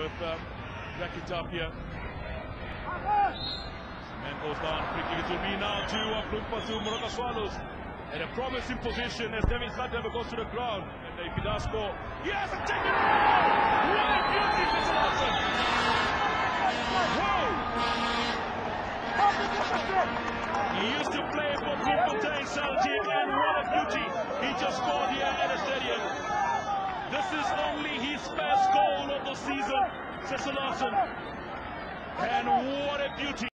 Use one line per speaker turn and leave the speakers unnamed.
with Rakitapia. Man goes down quickly. It will be now to Klumpasu Moroka Swallows. In a promising position as Devin Khadeva goes to the ground. And if he does score, yes, and take it out! What a beauty, Mr. Lawson! Whoa! He used to play for Bloemfontein Celtic, and what a beauty! He just scored here at the stadium. This is only his first goal of the season, Cecil Lawson. And what a beauty!